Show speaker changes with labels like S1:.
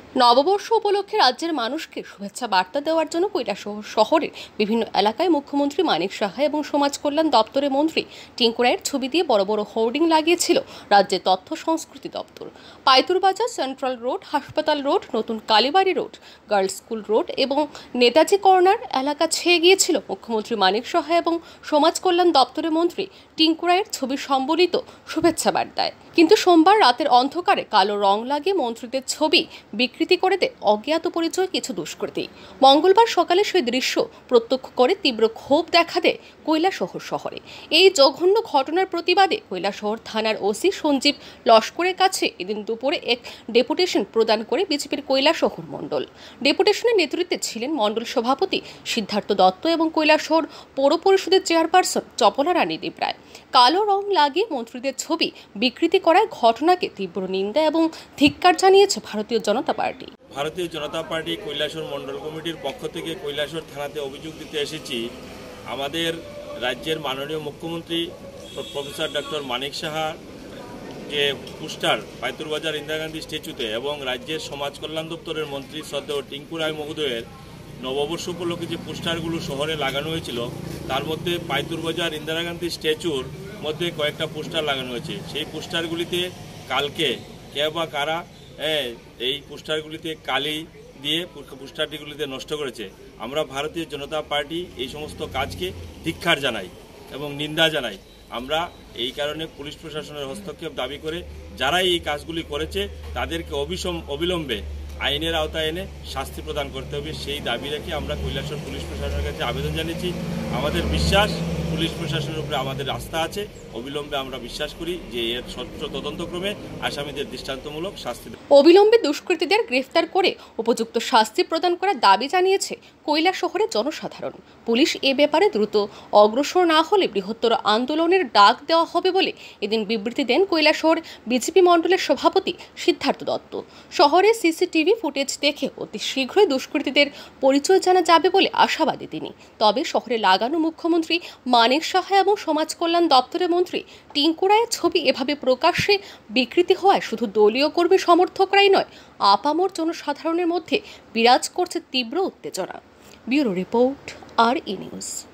S1: নববর্ষ উপলক্ষে রাজ্যের মানুষকে শুভেচ্ছা বার্তা দেওয়ার জন্য কৈলাসহর শহরের বিভিন্ন এলাকায় মুখ্যমন্ত্রী মানিক সাহা এবং সমাজ কল্যাণ দপ্তরের মন্ত্রী টিঙ্কু রায়ের ছবি দিয়ে বড় বড় হোর্ডিং লাগিয়েছিল রাজ্যের তথ্য সংস্কৃতি দপ্তর। পাইতুরবাজার, সেন্ট্রাল রোড, হাসপাতাল রোড, নতুন Kalibari road, girls school road এবং নেতাজি কর্নার এলাকা ছেয়ে গিয়েছিল মুখ্যমন্ত্রী মানিক সাহা এবং সমাজ কল্যাণ দপ্তরের মন্ত্রী টিঙ্কু রায়ের ছবি সম্বলিত শুভেচ্ছা বার্তায়। কিন্তু সোমবার রাতের অন্ধকারে কালো রং লাগিয়ে মন্ত্রীদের ছবি বিকৃতি করে দেয় অজ্ঞাত পরিচয় কিছু দুষ্কৃতী। মঙ্গলবার সকালে সেই দৃশ্য প্রত্যক্ষ করে তীব্র ক্ষোভ দেখা দেয় কৈলাসহর শহরে। এই জঘন্য ঘটনার প্রতিবাদে কৈলাসহর থানার ওসি সঞ্জীব লস্করের কাছে এদিন দুপুরে এক ডেপুটেশন প্রদান করে বিজেপির কৈলাসহর মণ্ডল। ডেপুটেশনের নেতৃত্বে ছিলেন মণ্ডল সভাপতি সিদ্ধার্থ দত্ত এবং কৈলাসহর পৌর পরিষদের চেয়ারপারসন চপলা রানী দেব রায়। কালো রং লাগিয়ে মন্ত্রীদের ছবি বিকৃতি করায় ঘটনাকে তীব্র নিন্দা এবং ধিক্কার জানিয়েছে ভারতীয় জনতা পার্টি।
S2: ভারতীয় জনতা পার্টি কৈলাসহর মণ্ডল কমিটির পক্ষ থেকে কৈলাসহর থানাতে অভিযোগ দিতে এসেছি। আমাদের রাজ্যের মাননীয় মুখ্যমন্ত্রী প্রফেসর ডক্টর মানিক সাহা যে পোস্টার পাইতুরবাজার ইন্দিরা গান্ধী স্ট্যাচুতে এবং রাজ্যের সমাজ কল্যাণ দপ্তরের মন্ত্রী শ্রদ্ধেয় টিঙ্কু রায় মহোদয়ের নববর্ষ উপলক্ষে যে পোস্টারগুলো শহরে লাগানো হয়েছিল, তার মধ্যে পাইতুরবাজার ইন্দিরা গান্ধী স্ট্যাচুর মধ্যে কয়েকটা পোস্টার লাগানো হয়েছে। সেই পোস্টারগুলিতে কালকে কে বা কারা এই পোস্টারগুলিতে কালি দিয়ে পোস্টারটিগুলিতে নষ্ট করেছে। আমরা ভারতীয় জনতা পার্টি এই সমস্ত কাজকে ধিক্কার জানাই এবং নিন্দা জানাই। আমরা এই কারণে পুলিশ প্রশাসনের হস্তক্ষেপ দাবি করে যারা এই কাজগুলি করেছে তাদেরকে অবিলম্বে আইনের আওতায় এনে শাস্তি প্রদান করতে হবে, সেই দাবি রেখে আমরা কৈলাসহর পুলিশ প্রশাসনের কাছে আবেদন জানিয়েছি। আমাদের বিশ্বাস, পুলিশ প্রশাসনের উপরে আমাদের আস্থা আছে। অবিলম্বে আমরা বিশ্বাস করি যে এর স্বচ্ছ তদন্তক্রমে আসামিদের দৃষ্টান্তমূলক শাস্তি
S1: অবিলম্বে দুষ্কৃতীদের গ্রেফতার করে উপযুক্ত শাস্তি প্রদান করার দাবি জানিয়েছে কৈলাসহরের জনসাধারণ। পুলিশ এ ব্যাপারে দ্রুত অগ্রসর না হলে বৃহত্তর আন্দোলনের ডাক দেওয়া হবে বলে এদিন বিবৃতি দেন কৈলাসহর বিজেপি মণ্ডলের সভাপতি সিদ্ধার্থ দত্ত। শহরে সিসিটিভি ফুটেজ দেখে অতি শীঘ্রই দুষ্কৃতীদের পরিচয় জানা যাবে বলে আশাবাদী তিনি। তবে শহরে লাগানো মুখ্যমন্ত্রী মানিক সাহা এবং সমাজ কল্যাণ দপ্তরের মন্ত্রী টিঙ্কু রায়ের ছবি এভাবে প্রকাশ্যে বিকৃতি হওয়ায় শুধু দলীয় কর্মী সমর্থকরাই নয়, আপামর জনসাধারণের মধ্যে বিরাজ করছে তীব্র উত্তেজনা। Bureau report, RE news.